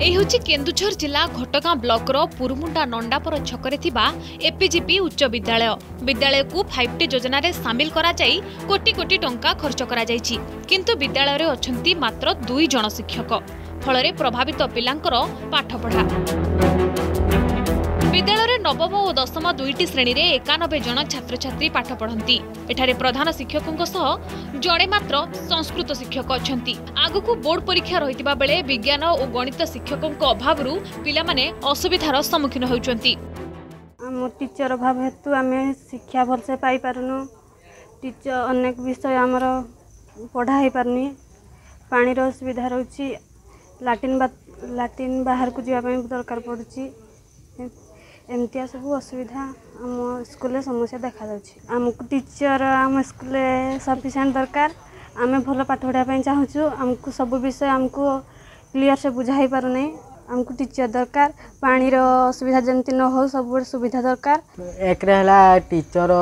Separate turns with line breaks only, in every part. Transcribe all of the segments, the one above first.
यह हूँ केन्दुझर जिला घटगाँ ब्लॉक पुरमुंडा नंडापर छकरे एपीजीपी उच्च विद्यालय विद्यालय को 5T योजना रे सामिल करा जाई कोटी कोटी टंका खर्च करा जाइछि किंतु विद्यालय रे अछंती मात्र 2 जन शिक्षक फल प्रभावित पिलांकर पाठ पढ़ा। विद्यालय नवम और दशम 2टी श्रेणी रे 91 जन छात्र छात्री पाठ पढ़ती। एठारे प्रधान शिक्षकों सह जड़े मात्र संस्कृत शिक्षक अछंती। आगु बोर्ड परीक्षा रहितिबा बेले विज्ञान और गणित शिक्षकों अभाव पिला माने असुविधार सम्मुखीन होउछंती।
आम टीचर अभाव हेतु आम शिक्षा भलसे पाई पारुनु। टीचर अनेक विषय आमर पढ़ा ही पारनी। पानी रो असुविधा रहउछि। लाटिन बाहर को जावाई दरकार पड़ुछि। एमतिया सब असुविधा आम स्कूल समस्या देखा जाउछि। आमको टीचर आम स्कूल सफिशिएंट दरकार। आम भल पाठ पढ़ाई चाहूँ। आमको सब विषय आमको क्लियर से बुझाई पार नहीं। आमको टीचर दरकार। पानी रो असुविधा जमती न हो सब सुविधा दरकार।
एक रहला टीचर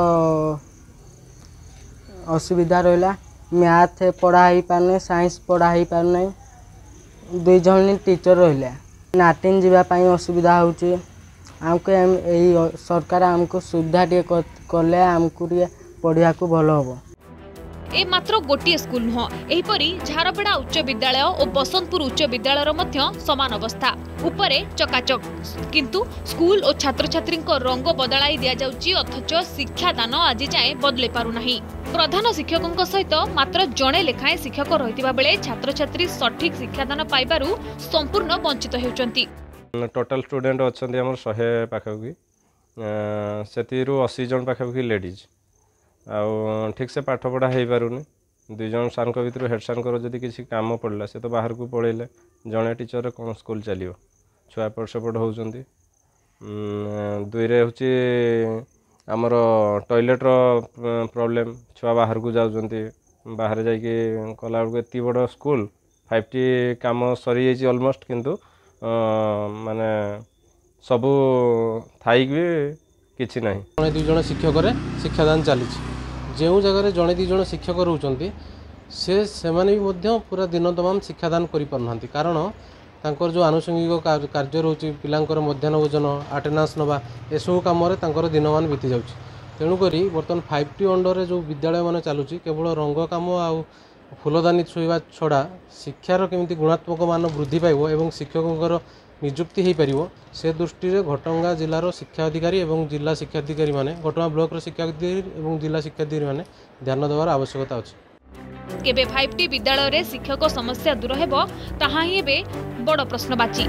असुविधा रहला। मैथ पढ़ाई पारने साइंस पढ़ाई पारने 2 जन टीचर रहला। नाटिन जीवा पाई असुविधा होउछि। आमको यही सरकार आमको सुविधा कले आमको पढ़िया को भल हम।
ए मात्र गोटे स्कूल नुह एहीपरि झारपड़ा उच्च विद्यालय और बसंतपुर उच्च विद्यालय मध्य समान अवस्था उपरे चकाचक किंतु स्कूल और छात्र छात्री रंग बदलाई दिया जाउची अथच शिक्षादान आज जाए बदले पारु नाही। प्रधान शिक्षकों सहित मात्र जड़े लेखाएं शिक्षक रहितिबा बेले छात्र छात्री सठिक शिक्षादान पाइबारु संपूर्ण वंचित हेउचंती।
टोटल स्टूडेंट अच्छा 100 पाखापाखि से 80 जन पाखापाखि लेडीज आउ ठीक से पाठ पढ़ा हो पारुनि। 2 जन सार भर हेड सार जदि किसी काम पड़ला से तो बाहर को पड़ेले जड़े टीचर कौन स्कूल चलो छुआ एपट सेपट होती। 2 रे हूँ आमर टॉयलेट प्रॉब्लम छुआ बाहर को जाऊँगी बाहर जाकि कला बेलू एत बड़ स्कूल 5T काम सरी जाइए ऑलमोस्ट किंतु माने सबू थाई भी किछि नहीं।
जड़े 2 जन शिक्षक शिक्षादान चली जो जगह जड़े 2 जन शिक्षक रोचंती से माने भी पूरा दिन तमाम शिक्षादान करि पारनांती। कारण तांकर जो आनुषंगिक कार्य रोचे पिलांकर मध्याह्न भोजन अटेंडेंस नवा एसबू कम दिनमान बीती जाउछि। तेणुक बर्तमान 5T अंडर जो विद्यालय मान चलुछि केवल रंग काम आ फूलदानी छुईवा छड़ा शिक्षार केमिति गुणात्मक मान वृद्धि पाइब एवं शिक्षकों निजुक्ति हो पार से दृष्टि में घटगाँ जिलार शिक्षा अधिकारी और जिला शिक्षा अधिकारी माने घटगाँ ब्लॉक शिक्षा अधिकारी और जिला शिक्षा अधिकारी माने ध्यान देवार आवश्यकता अछि।
केबे 5T विद्यालय रे शिक्षक समस्या दूर हेबो ताहा ही एबे बड़ प्रश्नवाची।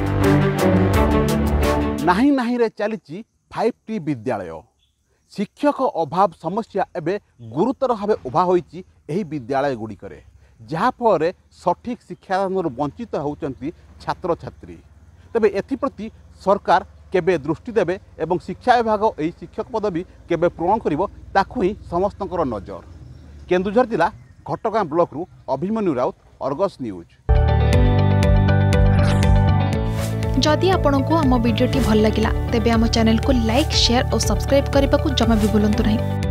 नाही नाही रे चलीची 5T विद्यालय शिक्षक अभाव समस्या एबे गुरुतर भाव उभा होईची एही विद्यालय गुड़िकरे जहाँफल सठिक शिक्षादान वंचित होउचंती छात्र छात्री। तेबे एथिप्रति सरकार केबे दृष्टि देबे एवं शिक्षा विभाग एही शिक्षक पदवी केबे पूरण करिवो ताकू ही समस्तंकर नजर। केन्दुझर जिला घटगाँ ब्लॉक रु अभिमन्यु राउत, अर्गस न्यूज।
जदि आपंक आम भिडी भल लगा तेब आम चैनल को लाइक शेयर और सब्सक्राइब करने को जमा भी भूलु नहीं।